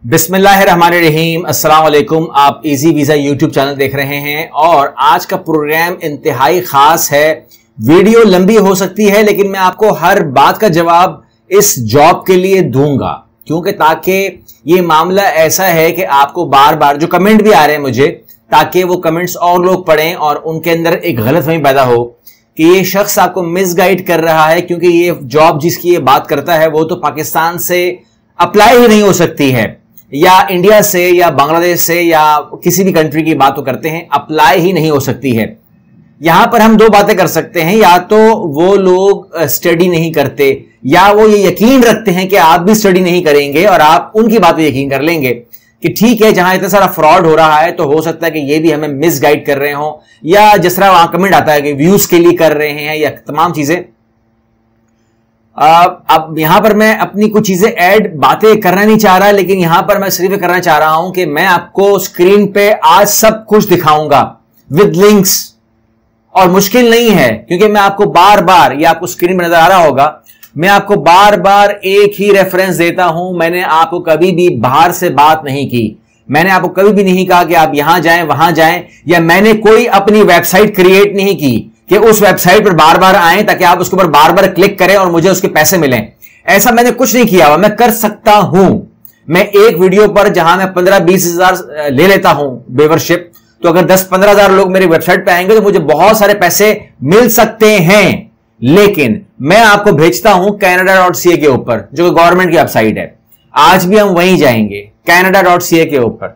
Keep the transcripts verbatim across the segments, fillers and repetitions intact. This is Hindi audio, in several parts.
बिस्मिल्लाहिर्रहमानिर्रहीम, अस्सलाम वालेकुम। आप इजी वीजा यूट्यूब चैनल देख रहे हैं और आज का प्रोग्राम इंतहाई खास है। वीडियो लंबी हो सकती है लेकिन मैं आपको हर बात का जवाब इस जॉब के लिए दूंगा, क्योंकि ताकि ये मामला ऐसा है कि आपको बार बार जो कमेंट भी आ रहे हैं मुझे, ताकि वो कमेंट्स और लोग पढ़ें और उनके अंदर एक गलतफहमी पैदा हो कि ये शख्स आपको मिसगाइड कर रहा है, क्योंकि ये जॉब जिसकी ये बात करता है वो तो पाकिस्तान से अप्लाई ही नहीं हो सकती है, या इंडिया से या बांग्लादेश से या किसी भी कंट्री की बात तो करते हैं, अप्लाई ही नहीं हो सकती है। यहां पर हम दो बातें कर सकते हैं, या तो वो लोग स्टडी नहीं करते या वो ये यकीन रखते हैं कि आप भी स्टडी नहीं करेंगे और आप उनकी बात पे यकीन कर लेंगे कि ठीक है, जहां इतना सारा फ्रॉड हो रहा है तो हो सकता है कि ये भी हमें मिसगाइड कर रहे हो, या जिस तरह वहां कमेंट आता है कि व्यूज के लिए कर रहे हैं या तमाम चीजें। अब यहां पर मैं अपनी कुछ चीजें ऐड बातें करना नहीं चाह रहा, लेकिन यहां पर मैं सिर्फ करना चाह रहा हूं कि मैं आपको स्क्रीन पे आज सब कुछ दिखाऊंगा विद लिंक्स, और मुश्किल नहीं है क्योंकि मैं आपको बार बार, ये आपको स्क्रीन पर नजर आ रहा होगा, मैं आपको बार बार एक ही रेफरेंस देता हूं। मैंने आपको कभी भी बाहर से बात नहीं की, मैंने आपको कभी भी नहीं कहा कि आप यहां जाएं वहां जाएं, या मैंने कोई अपनी वेबसाइट क्रिएट नहीं की कि उस वेबसाइट पर बार बार आएं ताकि आप उसके ऊपर बार बार क्लिक करें और मुझे उसके पैसे मिलें। ऐसा मैंने कुछ नहीं किया हुआ। मैं कर सकता हूं, मैं एक वीडियो पर जहां मैं पंद्रह बीस हजार ले लेता हूं व्यूअरशिप, तो अगर दस पंद्रह हजार लोग मेरी वेबसाइट पे आएंगे तो मुझे बहुत सारे पैसे मिल सकते हैं। लेकिन मैं आपको भेजता हूं कैनेडा डॉट सी ए के ऊपर, जो कि गवर्नमेंट की वेबसाइट है। आज भी हम वहीं जाएंगे, कैनेडा डॉट सी ए के ऊपर।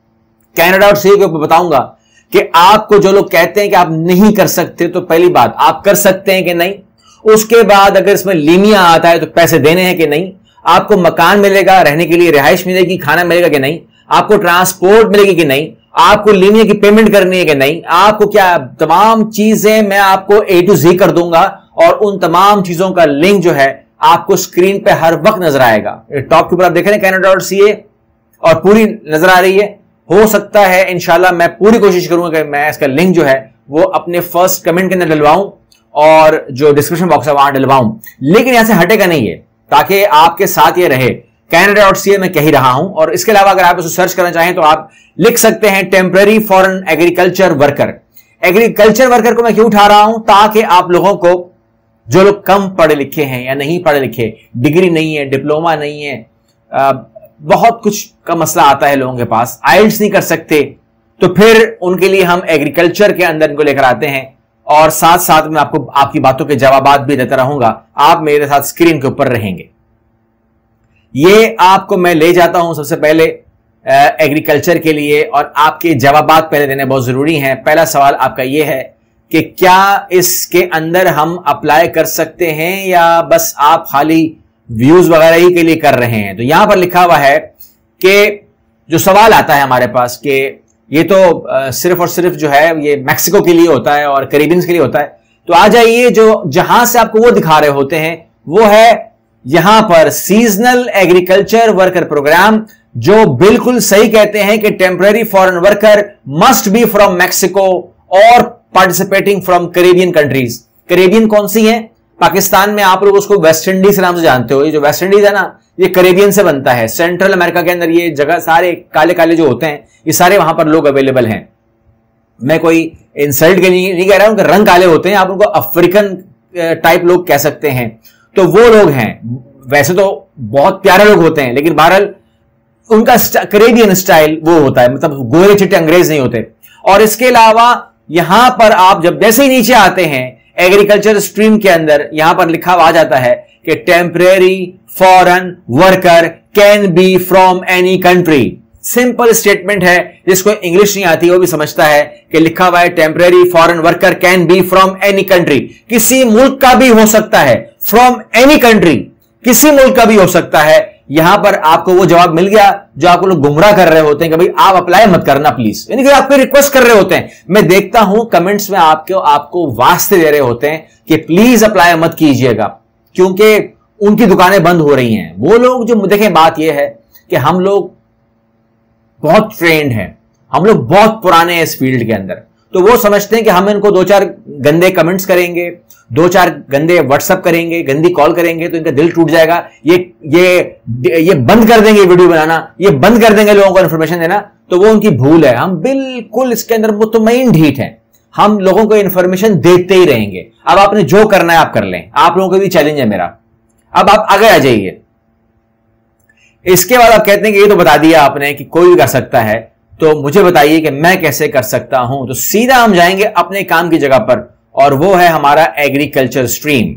कैनेडा डॉट सी ए के ऊपर बताऊंगा कि आपको जो लोग कहते हैं कि आप नहीं कर सकते, तो पहली बात आप कर सकते हैं कि नहीं। उसके बाद अगर इसमें लीमिया आता है तो पैसे देने हैं कि नहीं। आपको मकान मिलेगा, रहने के लिए रिहाइश मिलेगी, खाना मिलेगा कि नहीं। आपको ट्रांसपोर्ट मिलेगी कि नहीं। आपको लीमिया की पेमेंट करनी है कि नहीं। आपको क्या, तमाम चीजें मैं आपको ए टू जी कर दूंगा, और उन तमाम चीजों का लिंक जो है आपको स्क्रीन पे हर वक्त नजर आएगा। टॉप के ऊपर आप देख रहे हैं कैनेडा डॉट सी ए, और पूरी नजर आ रही है। हो सकता है इंशाल्लाह मैं पूरी कोशिश करूंगा कि मैं इसका लिंक जो है वो अपने फर्स्ट कमेंट के अंदर डलवाऊं और जो डिस्क्रिप्शन बॉक्स है वहां डलवाऊं, लेकिन यहां से हटेगा नहीं है, ताकि आपके साथ ये रहे। कैनेडा डॉट सी ए मैं कह ही रहा हूं, और इसके अलावा अगर आप इसे सर्च करना चाहें तो आप लिख सकते हैं temporary foreign agriculture worker. Agriculture worker को मैं क्यों उठा रहा हूं, ताकि आप लोगों को, जो लोग कम पढ़े लिखे हैं या नहीं पढ़े लिखे, डिग्री नहीं है, डिप्लोमा नहीं है, आ, बहुत कुछ का मसला आता है लोगों के पास, आइल्स नहीं कर सकते, तो फिर उनके लिए हम एग्रीकल्चर के अंदर इनको लेकर आते हैं, और साथ साथ में आपको आपकी बातों के जवाबात भी देता रहूंगा। आप मेरे साथ स्क्रीन के ऊपर रहेंगे। ये आपको मैं ले जाता हूं सबसे पहले एग्रीकल्चर के लिए, और आपके जवाबात पहले देने बहुत जरूरी हैं। पहला सवाल आपका यह है कि क्या इसके अंदर हम अप्लाई कर सकते हैं, या बस आप खाली व्यूज वगैरह ही के लिए कर रहे हैं। तो यहां पर लिखा हुआ है कि जो सवाल आता है हमारे पास कि ये तो आ, सिर्फ और सिर्फ जो है ये मैक्सिको के लिए होता है और कैरिबियंस के लिए होता है, तो आ जाइए, जो जहां से आपको वो दिखा रहे होते हैं वो है यहां पर सीजनल एग्रीकल्चर वर्कर प्रोग्राम, जो बिल्कुल सही कहते हैं कि temporary foreign worker must be from Mexico और participating from Caribbean countries. Caribbean कौन सी है? पाकिस्तान में आप लोग उसको वेस्ट इंडीज के नाम से जानते हो। ये जो वेस्ट इंडीज है ना, ये कैरेबियन से बनता है। सेंट्रल अमेरिका के अंदर ये जगह सारे काले काले जो होते हैं, ये सारे वहां पर लोग अवेलेबल हैं। मैं कोई इंसल्ट के लिए नहीं कह रहा हूं कि रंग काले होते हैं, आप उनको अफ्रीकन टाइप लोग कह सकते हैं, तो वो लोग हैं। वैसे तो बहुत प्यारे लोग होते हैं, लेकिन बहरहाल उनका कैरेबियन स्टाइल वो होता है, मतलब गोरे चिट्टे अंग्रेज नहीं होते। और इसके अलावा यहां पर आप जब जैसे ही नीचे आते हैं एग्रीकल्चर स्ट्रीम के अंदर, यहां पर लिखा आ जाता है कि temporary foreign worker can be from any country. Simple statement है, जिसको इंग्लिश नहीं आती वो भी समझता है कि लिखा हुआ है temporary foreign worker can be from any country. किसी मुल्क का भी हो सकता है, फ्रॉम एनी कंट्री, किसी मुल्क का भी हो सकता है। यहां पर आपको वो जवाब मिल गया जो आपको लोग गुमराह कर रहे होते हैं कि भाई आप अप्लाई मत करना प्लीज, यानी कि आपको रिक्वेस्ट कर रहे होते हैं। मैं देखता हूं कमेंट्स में आपको आपको वास्ते दे रहे होते हैं कि प्लीज अप्लाई मत कीजिएगा, क्योंकि उनकी दुकानें बंद हो रही हैं। वो लोग जो, देखें बात यह है कि हम लोग बहुत ट्रेंड हैं, हम लोग बहुत पुराने हैं इस फील्ड के अंदर, तो वो समझते हैं कि हम इनको दो चार गंदे कमेंट्स करेंगे, दो चार गंदे व्हाट्सएप करेंगे, गंदी कॉल करेंगे तो इनका दिल टूट जाएगा, ये ये ये बंद कर देंगे वीडियो बनाना, ये बंद कर देंगे लोगों को इन्फॉर्मेशन देना। तो वो उनकी भूल है। हम बिल्कुल इसके अंदर मुतमईन ढीठ हैं, हम लोगों को इन्फॉर्मेशन देते ही रहेंगे। अब आपने जो करना है आप कर लें, आप लोगों को भी चैलेंज है मेरा। अब आप आगे आ जाइए। इसके बाद आप कहते हैं कि ये तो बता दिया आपने कि कोई भी कर सकता है, तो मुझे बताइए कि मैं कैसे कर सकता हूं। तो सीधा हम जाएंगे अपने काम की जगह पर, और वो है हमारा एग्रीकल्चर स्ट्रीम।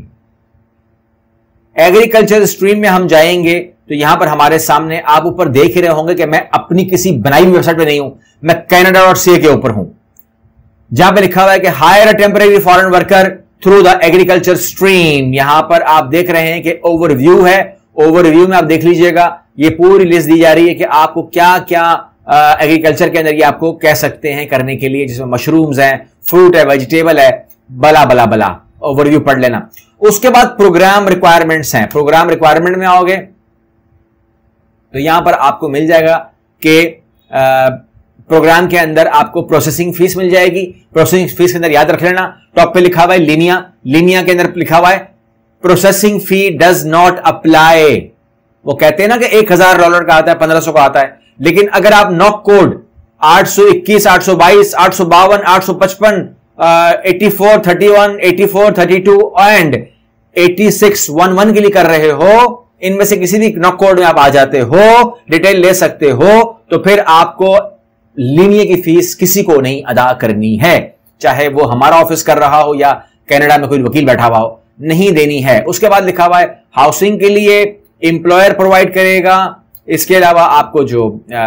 एग्रीकल्चर स्ट्रीम में हम जाएंगे तो यहां पर हमारे सामने आप ऊपर देख ही रहे होंगे कि मैं अपनी किसी बनाई हुई वेबसाइट पे नहीं हूं, मैं कैनेडा डॉट सी ए के ऊपर हूं, जहां पे लिखा हुआ है कि hire a temporary foreign worker through the agriculture stream. यहां पर आप देख रहे हैं कि ओवरव्यू है। ओवरव्यू में आप देख लीजिएगा, ये पूरी लिस्ट दी जा रही है कि आपको क्या क्या एग्रीकल्चर के अंदर ये आपको कह सकते हैं करने के लिए, जिसमें मशरूम्स हैं, फ्रूट है, वेजिटेबल है, बला बला बला। ओवरव्यू पढ़ लेना। उसके बाद प्रोग्राम रिक्वायरमेंट्स हैं। प्रोग्राम रिक्वायरमेंट में आओगे तो यहां पर आपको मिल जाएगा कि प्रोग्राम के अंदर आपको प्रोसेसिंग फीस मिल जाएगी। प्रोसेसिंग फीस के अंदर याद रख लेना, टॉप पे लिखा हुआ है लिनिया, लिनिया के अंदर लिखा हुआ है processing fee does not apply. वो कहते हैं ना कि एक हजार डॉलर का आता है, पंद्रह सौ का आता है, लेकिन अगर आप नॉक कोड आठ सौ इक्कीस, आठ सौ बाईस, आठ सौ बावन, आठ सौ पचपन, eighty four thirty one, eighty four thirty two and eighty six eleven के लिए कर रहे हो, इनमें से किसी भी नॉक कोड में आप आ जाते हो, डिटेल ले सकते हो, तो फिर आपको लिनिया की फीस किसी को नहीं अदा करनी है, चाहे वो हमारा ऑफिस कर रहा हो या कनाडा में कोई वकील बैठा हुआ हो, नहीं देनी है। उसके बाद लिखा हुआ है हाउसिंग के लिए एम्प्लॉयर प्रोवाइड करेगा। इसके अलावा आपको जो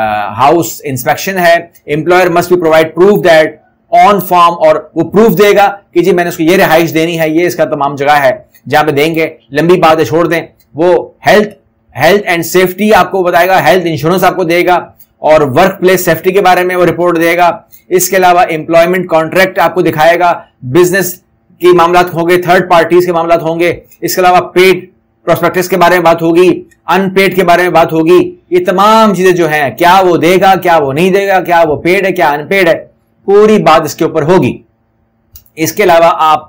हाउस इंस्पेक्शन है, employer must be provide proof that on form, और वो प्रूफ देगा कि जी मैंने उसको ये रिहाइश देनी है, ये इसका तमाम जगह है जहां पे देंगे। लंबी बातें छोड़ दें, वो हेल्थ हेल्थ एंड सेफ्टी आपको बताएगा, हेल्थ इंश्योरेंस आपको देगा, और वर्क प्लेस सेफ्टी के बारे में वो रिपोर्ट देगा। इसके अलावा एम्प्लॉयमेंट कॉन्ट्रैक्ट आपको दिखाएगा, बिजनेस के मामला होंगे, थर्ड पार्टीज के मामला होंगे। इसके अलावा पेड प्रोस्पेक्टस के बारे में बात होगी, अनपेड के बारे में बात होगी। ये तमाम चीजें जो हैं, क्या वो देगा, क्या वो नहीं देगा, क्या वो पेड है, क्या अनपेड है, पूरी बात इसके ऊपर होगी। इसके अलावा आप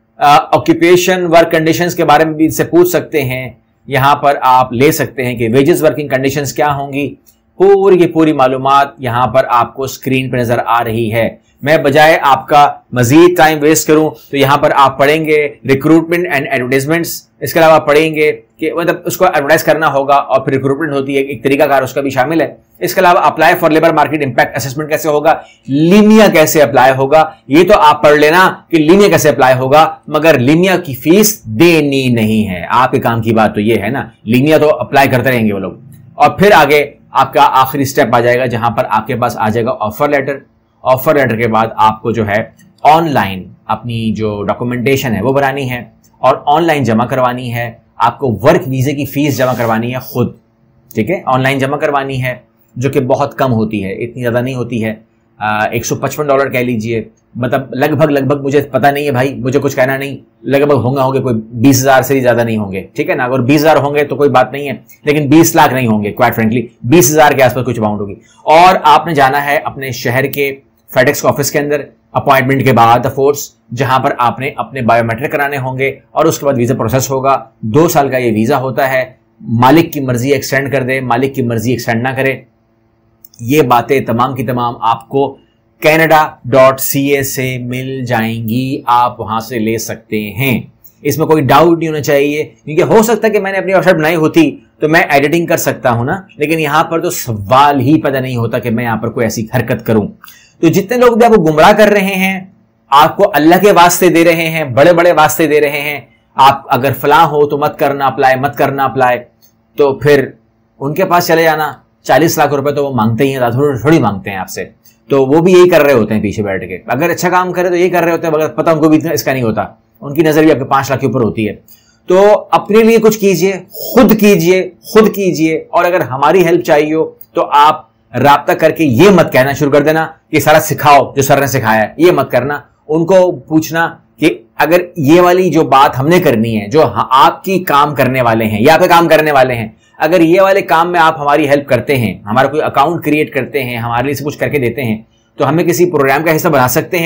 ऑक्यूपेशन वर्क कंडीशंस के बारे में भी इससे पूछ सकते हैं। यहां पर आप ले सकते हैं कि वेजेस वर्किंग कंडीशंस क्या होंगी, पूरी की पूरी मालूमात यहां पर आपको स्क्रीन पर नजर आ रही है। मैं बजाय आपका मजीद टाइम वेस्ट करूं तो यहां पर आप पढ़ेंगे रिक्रूटमेंट एंड एडवर्टाइजमेंट्स। इसके अलावा पढ़ेंगे कि मतलब उसको एडवर्टाइज करना होगा और फिर रिक्रूटमेंट होती है, एक तरीकाकार उसका भी शामिल है। इसके अलावा apply for labour market impact assessment कैसे होगा, लिनिया कैसे अप्लाई होगा, ये तो आप पढ़ लेना कि लिनिया कैसे अप्लाई होगा, मगर लिनिया की फीस देनी नहीं है। आपके काम की बात तो ये है ना, लिनिया तो अप्लाई करते रहेंगे वो लोग। और फिर आगे आपका आखिरी स्टेप आ जाएगा जहां पर आपके पास आ जाएगा ऑफर लेटर। ऑफर लेटर के बाद आपको जो है ऑनलाइन अपनी जो डॉक्यूमेंटेशन है वो बनानी है और ऑनलाइन जमा करवानी है। आपको वर्क वीजे की फीस जमा करवानी है खुद, ठीक है, ऑनलाइन जमा करवानी है, जो कि बहुत कम होती है, इतनी ज़्यादा नहीं होती है, एक सौ पचपन डॉलर कह लीजिए, मतलब लगभग लगभग मुझे पता नहीं है भाई, मुझे कुछ कहना नहीं, लगभग होंगे होंगे कोई बीस हजार से ही ज़्यादा नहीं होंगे, ठीक है ना। अगर बीस हजार होंगे तो कोई बात नहीं है, लेकिन बीस लाख नहीं होंगे, क्वाइट फ्रेंकली बीस हजार के आसपास कुछ अमाउंट होगी। और आपने जाना है अपने शहर के फेडेक्स ऑफिस के अंदर अपॉइंटमेंट के बाद फोर्स, जहां पर आपने अपने बायोमेट्रिक कराने होंगे और उसके बाद वीजा प्रोसेस होगा। दो साल का ये वीजा होता है, मालिक की मर्जी एक्सटेंड कर दे, मालिक की मर्जी एक्सटेंड ना करे। ये बातें तमाम की तमाम आपको कैनेडा डॉट सी ए से मिल जाएंगी, आप वहां से ले सकते हैं। इसमें कोई डाउट नहीं होना चाहिए, क्योंकि हो सकता है कि मैंने अपनी वेबसाइट बनाई होती तो मैं एडिटिंग कर सकता हूं ना, लेकिन यहां पर तो सवाल ही पैदा नहीं होता कि मैं यहां पर कोई ऐसी हरकत करूं। तो जितने लोग भी आपको गुमराह कर रहे हैं, आपको अल्लाह के वास्ते दे रहे हैं, बड़े बड़े वास्ते दे रहे हैं, आप अगर फलां हो तो मत करना अप्लाई, मत करना अप्लाई, तो फिर उनके पास चले जाना। चालीस लाख रुपए तो वो मांगते ही हैं, थोड़ी थोड़ी मांगते हैं आपसे, तो वो भी यही कर रहे होते हैं पीछे बैठ के। अगर अच्छा काम करे तो यही कर रहे होते हैं, अगर पता उनको भी इसका नहीं होता, उनकी नजर भी आपके पांच लाख के ऊपर होती है। तो अपने लिए कुछ कीजिए, खुद कीजिए, खुद कीजिए। और अगर हमारी हेल्प चाहिए हो तो आप राब्ता करके ये मत कहना शुरू कर देना कि सारा सिखाओ जो सर ने सिखाया है, ये मत करना। उनको पूछना कि अगर ये वाली जो बात हमने करनी है, जो आपकी काम करने वाले हैं या आपके काम करने वाले हैं, अगर ये वाले काम में आप हमारी हेल्प करते हैं, हमारा कोई अकाउंट क्रिएट करते हैं, हमारे लिए से कुछ करके देते हैं, तो हमें किसी प्रोग्राम का हिस्सा बना सकते हैं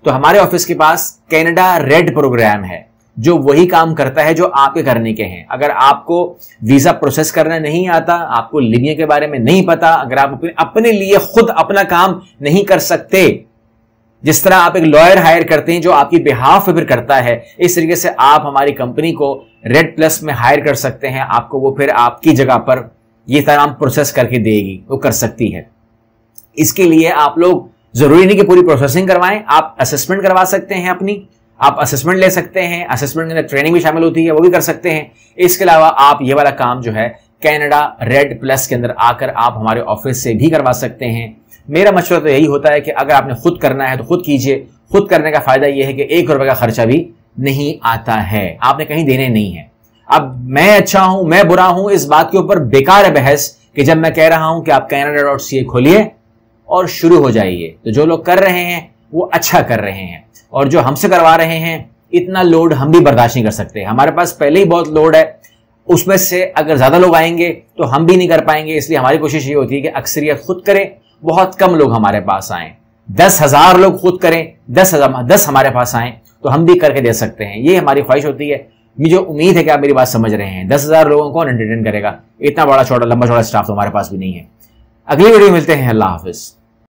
तो हमारे ऑफिस के पास कनाडा रेड प्रोग्राम है जो वही काम करता है जो आपके करने के हैं। अगर आपको वीजा प्रोसेस करना नहीं आता, आपको लिबिया के बारे में नहीं पता, अगर आप अपने लिए खुद अपना काम नहीं कर सकते, जिस तरह आप एक लॉयर हायर करते हैं जो आपकी बिहाफ पे फिर करता है, इस तरीके से आप हमारी कंपनी को रेड प्लस में हायर कर सकते हैं। आपको वो फिर आपकी जगह पर ये तमाम प्रोसेस करके देगी, वो कर सकती है। इसके लिए आप लोग जरूरी नहीं कि पूरी प्रोसेसिंग करवाएं, आप असेसमेंट करवा सकते हैं अपनी, आप असेसमेंट ले सकते हैं, असेसमेंट के अंदर ट्रेनिंग भी शामिल होती है, वो भी कर सकते हैं। इसके अलावा आप ये वाला काम जो है कनाडा रेड प्लस के अंदर आकर आप हमारे ऑफिस से भी करवा सकते हैं। मेरा मशवरा तो यही होता है कि अगर आपने खुद करना है तो खुद कीजिए। खुद करने का फायदा यह है कि एक रुपए का खर्चा भी नहीं आता है, आपने कहीं देने नहीं है। अब मैं अच्छा हूं, मैं बुरा हूं, इस बात के ऊपर बेकार है बहस कि जब मैं कह रहा हूं कि आप कैनेडा डॉट सी ए खोलिए और शुरू हो जाइए। तो जो लोग कर रहे हैं वो अच्छा कर रहे हैं, और जो हमसे करवा रहे हैं इतना लोड हम भी बर्दाश्त नहीं कर सकते। हमारे पास पहले ही बहुत लोड है, उसमें से अगर ज्यादा लोग आएंगे तो हम भी नहीं कर पाएंगे। इसलिए हमारी कोशिश ये होती है कि अक्सरियत खुद करें, बहुत कम लोग हमारे पास आए। दस हजार लोग खुद करें, दस हजार दस हमारे पास आए तो हम भी करके दे सकते हैं। ये हमारी ख्वाहिश होती है। मुझे उम्मीद है कि आप मेरी बात समझ रहे हैं। दस हजार लोगों को एंटरटेन करेगा, इतना बड़ा छोटा लंबा छोटा स्टाफ तो हमारे पास भी नहीं है। अगली वीडियो मिलते हैं। अल्लाह हाफिज।